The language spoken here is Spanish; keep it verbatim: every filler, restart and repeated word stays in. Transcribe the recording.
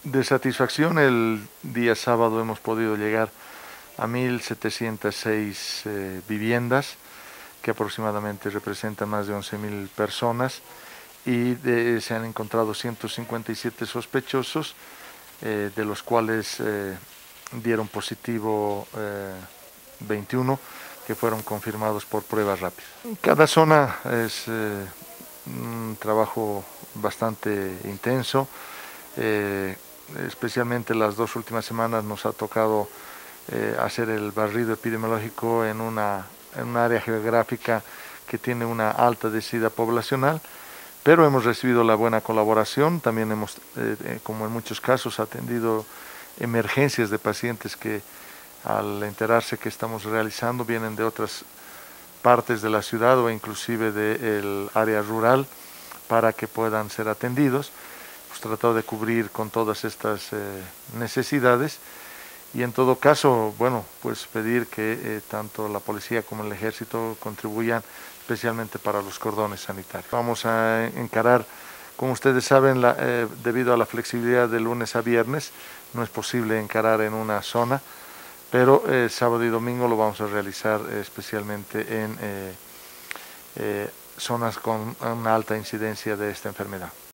De satisfacción, el día sábado hemos podido llegar a mil setecientas seis eh, viviendas, que aproximadamente representan más de once mil personas, y de, se han encontrado ciento cincuenta y siete sospechosos, eh, de los cuales eh, dieron positivo eh, veintiuno, que fueron confirmados por pruebas rápidas. Cada zona es eh, un trabajo bastante intenso. Eh, especialmente las dos últimas semanas nos ha tocado eh, hacer el barrido epidemiológico en una, en una área geográfica que tiene una alta densidad poblacional, pero hemos recibido la buena colaboración. También hemos, eh, como en muchos casos, atendido emergencias de pacientes que, al enterarse que estamos realizando, vienen de otras partes de la ciudad o inclusive del área rural para que puedan ser atendidos. Hemos tratado de cubrir con todas estas eh, necesidades, y en todo caso, bueno, pues pedir que eh, tanto la policía como el ejército contribuyan especialmente para los cordones sanitarios. Vamos a encarar, como ustedes saben, la, eh, debido a la flexibilidad de lunes a viernes, no es posible encarar en una zona, pero eh, sábado y domingo lo vamos a realizar eh, especialmente en eh, eh, zonas con una alta incidencia de esta enfermedad.